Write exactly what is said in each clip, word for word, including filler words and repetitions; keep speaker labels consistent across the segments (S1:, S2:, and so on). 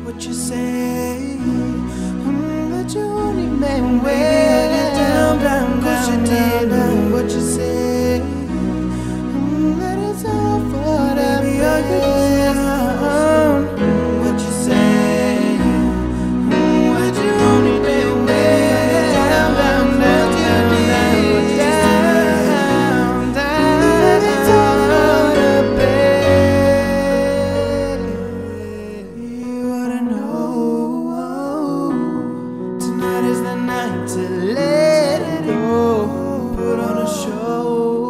S1: what you say. Mm, that you only meant well. Down, down, down, down, down, what you say. Mm, that it's all for the baby. Are you down? What you say. Mm, that you only meant well. Down, down, down, down, down, what you say. Down, down, that it's all for the baby. You oughta know. Tonight is the night to let it go. Put on a show.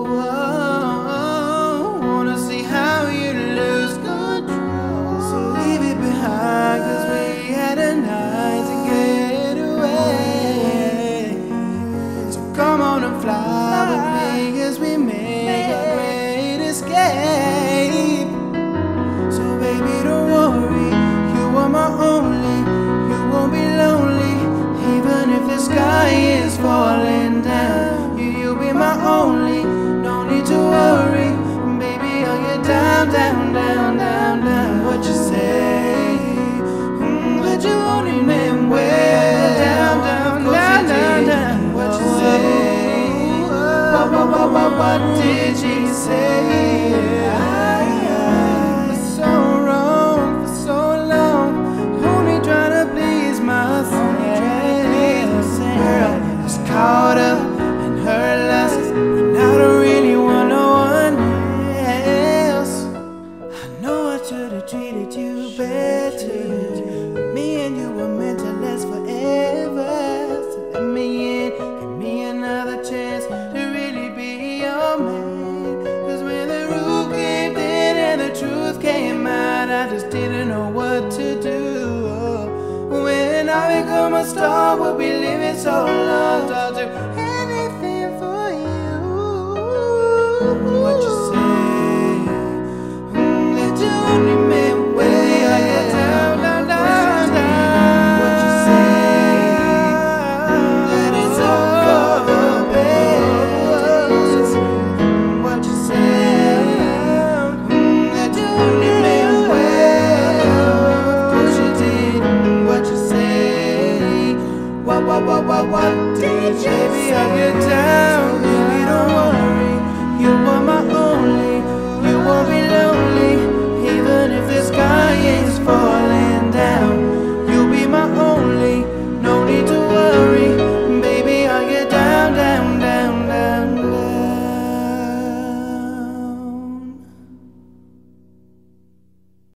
S1: Wanna see how you lose control. So leave it behind, cause we had a night to get away. So come on and fly with me as we make our great escape. So baby, don't worry, you are my only. You won't be lonely, even if the sky is falling down. You, you'll be my only, no need to worry. Baby, are you down, down, down, down, down? What you say? Mm, that you only meant well. Down, down, down, down, down. What you say? What, what, what, what, what did you say? For so wrong, for so long, only trying to please myself. Girl, was caught up in her lust, and I don't really want no one else. I know I should've treated you better. Me and you were meant to last forever. So let me in, give me another chance to really be your man. Cause when the roof caved in and the truth came out, I just didn't know what to do. When I become a star, we'll be living so long. I'll do anything for you. What you say?